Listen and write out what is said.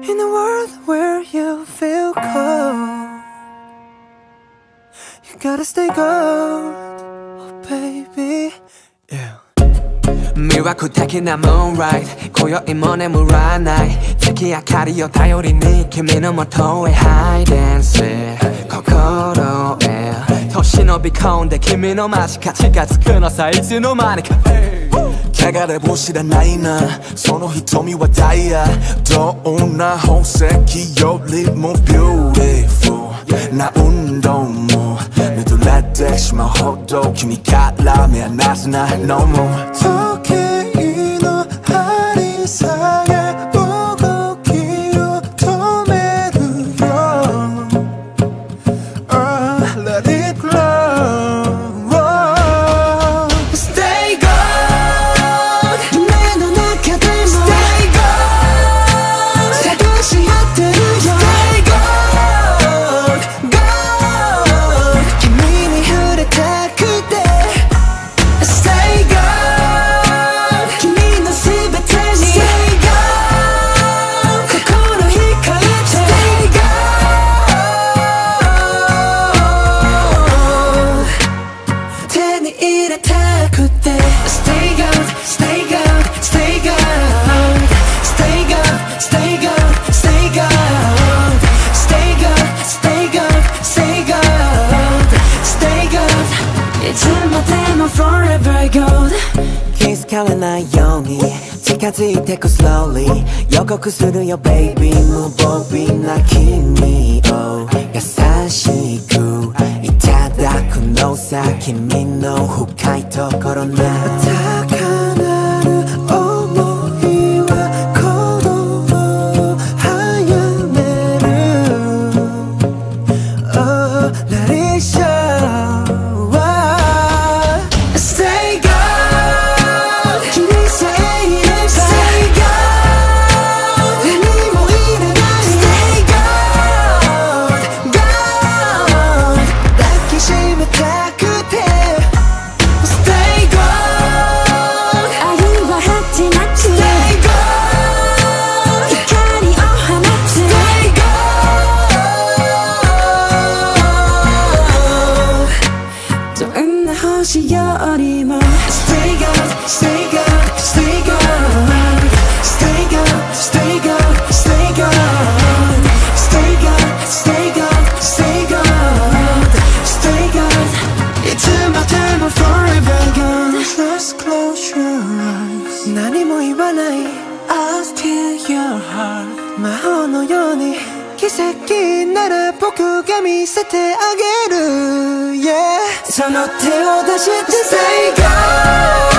In a world where you feel cold, you gotta stay gold, oh baby, yeah. 魅惑的な moonlight 今宵も眠らない月明かりを頼りに君の元へ hide and seek 心へと忍び込んで君の間近近づくのさいつの間にか汚れも知らないなその瞳はダイヤどんな宝石よりも beautiful な運動も見とれてしまうほど君から目離せないのも時計の針さえ動きを止めるよ Let it glow Stay gold 夢の中でも Stay gold 探し合ってるよ Stay gold gold 君に触れたくて Stay gold 君のすべてに Stay gold 心惹かれて Stay gold 手に入れたくて Stay gold, stay gold, stay gold Stay gold, stay gold, stay gold Stay gold, stay gold, stay gold Stay gold いつまでも forever gold 気づかれないように近づいてく slowly 予告するよ baby 無防備な君を優しくいただくのさ君の深いところな高鳴る想いは鼓動を早める Oh, let it show Stay gold 君さえいれば Stay gold 何もいらない Stay gold gold 抱きしめたくて Stay gold 愛は果てなく Stay gold 光を放つ Stay gold どんな星よりも Stay gold, stay gold, stay gold Stay gold, stay gold, stay gold Stay gold, stay gold, stay gold Stay gold いつまでも forever gold Just close your eyes 何も言わない I'll steal your heart 魔法のように奇跡なら僕が見せてあげる Yeah その手を出して Stay gold